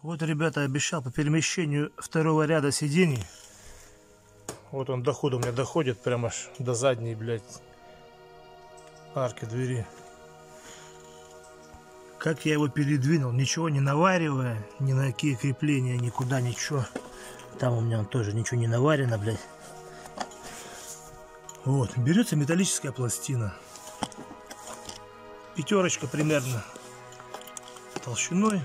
Вот, ребята, обещал по перемещению второго ряда сидений. Вот он доход у меня доходит прямо аж до задней, блядь, арки двери. Как я его передвинул, ничего не наваривая, ни на какие крепления, никуда, ничего. Там у меня тоже ничего не наварено, блядь. Вот, берется металлическая пластина. Пятерочка примерно толщиной.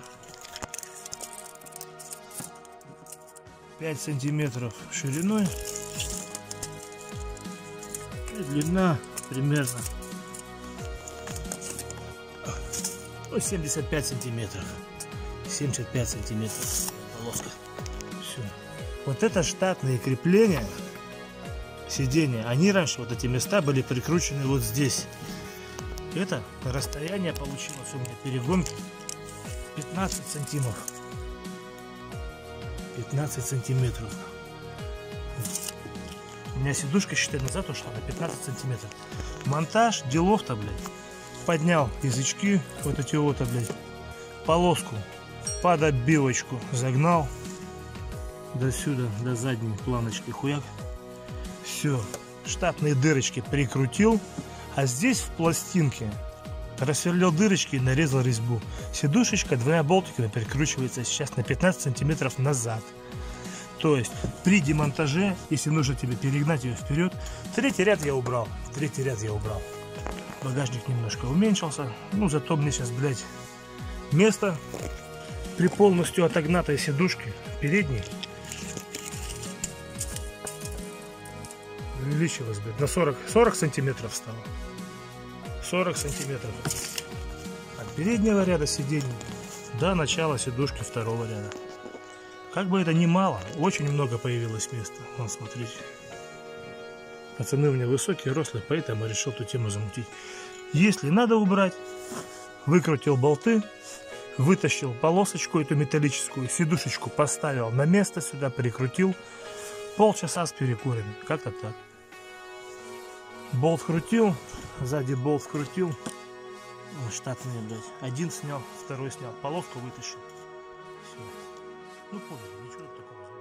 5 сантиметров шириной. И длина примерно 75 сантиметров. 75 сантиметров полоска. Все. Вот это штатные крепления сиденья. Они раньше, вот эти места были прикручены вот здесь. Это расстояние получилось у меня перегон 15 сантиметров. 15 сантиметров. У меня сидушка считает назад, что на 15 сантиметров. Монтаж делов-то, блядь. Поднял язычки, вот эти вот, блядь, полоску под оббивочку загнал до сюда, до задней планочки, хуяк. Все, штатные дырочки прикрутил, а здесь в пластинке просверлил дырочки и нарезал резьбу. Сидушечка двумя болтиками прикручивается сейчас на 15 сантиметров назад. То есть при демонтаже, если нужно тебе перегнать ее вперед, третий ряд я убрал. Багажник немножко уменьшился. Ну, зато мне сейчас, блядь, место при полностью отогнатой сидушке передней увеличилось, блядь, на 40 сантиметров стало. 40 сантиметров от переднего ряда сидений до начала сидушки второго ряда. Как бы это ни мало, очень много появилось места. Вон, смотрите. Пацаны у меня высокие, рослые, поэтому решил эту тему замутить. Если надо убрать, выкрутил болты, вытащил полосочку эту металлическую, сидушечку поставил на место, сюда прикрутил, полчаса с перекурами. Как-то так. Болт крутил, сзади болт вкрутил. Штатные, блядь. Один снял, второй снял, полоску вытащил. Все. Ну, понял, ничего такого.